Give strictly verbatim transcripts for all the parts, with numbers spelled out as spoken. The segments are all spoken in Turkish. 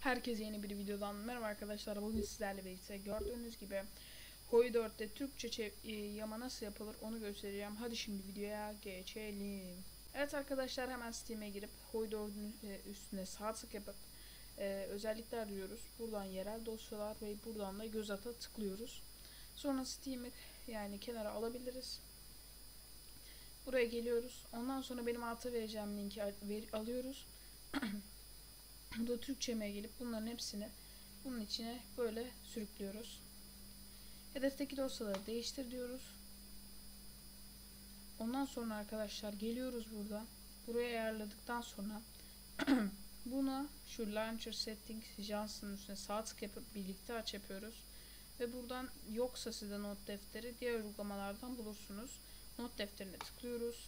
Herkese yeni bir videodan merhaba arkadaşlar. Bugün sizlerle birlikte gördüğünüz gibi Hoi dörtte Türkçe yama nasıl yapılır onu göstereceğim. Hadi şimdi videoya geçelim. Evet arkadaşlar, hemen Steam'e girip Hoi dördün üstüne sağ tık yapıp e, özellikler diyoruz. Buradan yerel dosyalar ve buradan da göz ata tıklıyoruz. Sonra Steam'i yani kenara alabiliriz. Buraya geliyoruz. Ondan sonra benim alta vereceğim linki alıyoruz. Burada Türkçe'ye gelip bunların hepsini bunun içine böyle sürüklüyoruz. Hedefteki dosyaları değiştir diyoruz. Ondan sonra arkadaşlar geliyoruz burada. Buraya ayarladıktan sonra buna şu Launcher Settings Johnson'ın üstüne sağ tık yapıp birlikte aç yapıyoruz. Ve buradan yoksa size not defteri diğer uygulamalardan bulursunuz. Not defterine tıklıyoruz.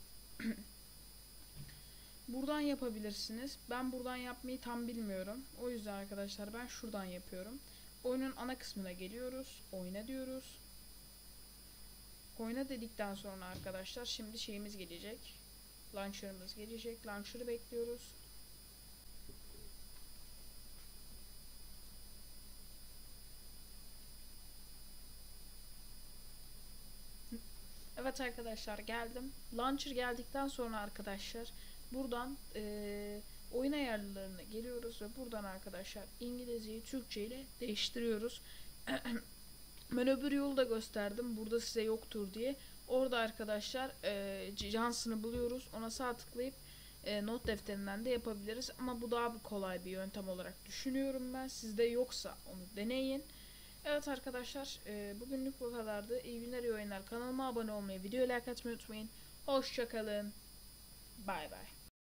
Buradan yapabilirsiniz. Ben buradan yapmayı tam bilmiyorum. O yüzden arkadaşlar ben şuradan yapıyorum. Oyunun ana kısmına geliyoruz. Oyna diyoruz. Oyna dedikten sonra arkadaşlar şimdi şeyimiz gelecek. Launcher'ımız gelecek. Launcher'ı bekliyoruz. Evet arkadaşlar, geldim. Launcher geldikten sonra arkadaşlar buradan e, oyun ayarlarına geliyoruz ve buradan arkadaşlar İngilizceyi Türkçe ile değiştiriyoruz. Ben öbür yolu da gösterdim. Burada size yoktur diye. Orada arkadaşlar e, Johnson'ı buluyoruz. Ona sağ tıklayıp e, not defterinden de yapabiliriz. Ama bu daha bir kolay bir yöntem olarak düşünüyorum ben. Sizde yoksa onu deneyin. Evet arkadaşlar, e, bugünlük bu kadardı. İyi günler, iyi oyunlar. Kanalıma abone olmayı, videoya like atmayı unutmayın. Hoşçakalın. Bay bay.